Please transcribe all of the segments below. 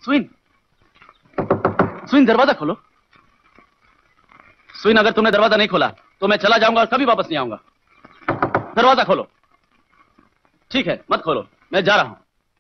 स्विन, स्विन दरवाजा खोलो। स्विन, अगर तुमने दरवाजा नहीं खोला तो मैं चला जाऊंगा और कभी वापस नहीं आऊंगा। दरवाजा खोलो। ठीक है, मत खोलो, मैं जा रहा हूं।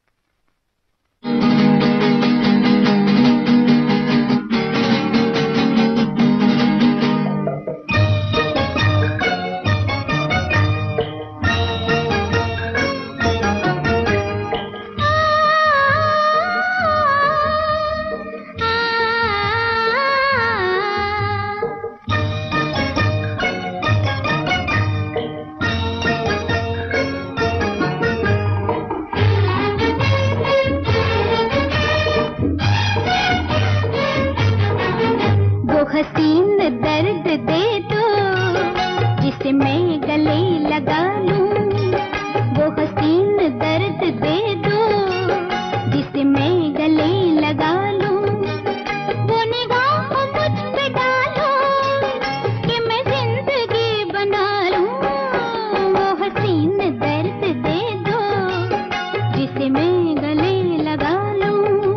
हसीन दर्द दे दो जिसे मैं गले लगा लूं, वो हसीन दर्द दे दो जिसे मैं गले लगा लूं, वो निगाह मुझ पे डालो कि मैं जिंदगी बना लूं, वो हसीन दर्द दे दो जिसे मैं गले लगा लूं।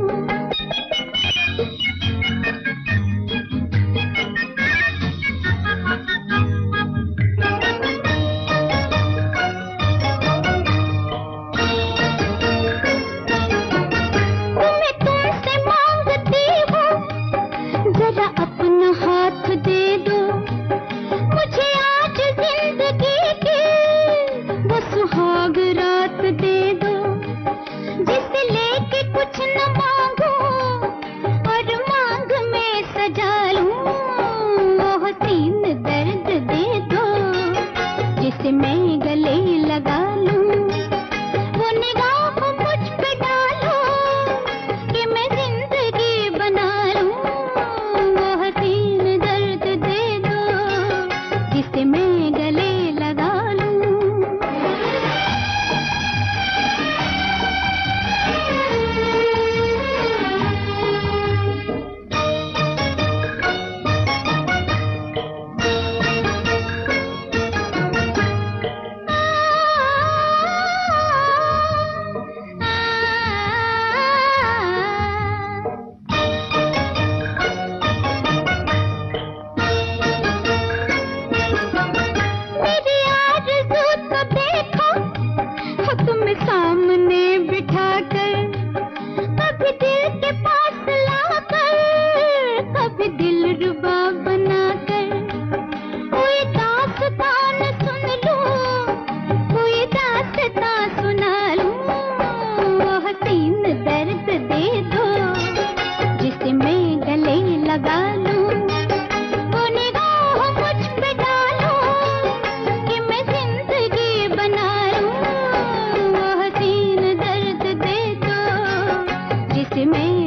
अपना हाथ दे दो मुझे आज जिंदगी की, वो सुहाग रात दे दो जिसे लेके कुछ न मांगू और मांग में सजा लूं, वो हसीन दर्द दे दो जिसे मैं गले लगा लूं, वो निगाह मुझ पे डालो कि मैं जिंदगी बना लूं, जिसे मैं गले लगा लूं। सामने बिठाकर कभी दिल के पास लाकर, कभी दिल रुबा बनाकर, कोई दास्तान सुन लूं, कोई दास्तान सुना लूं, वो हसीन दर्द दे दो जिसे मैं गले लगा लूं, वो निगाह मुझ पे डालो कि मैं जिंदगी बना लूं, जिसे मैं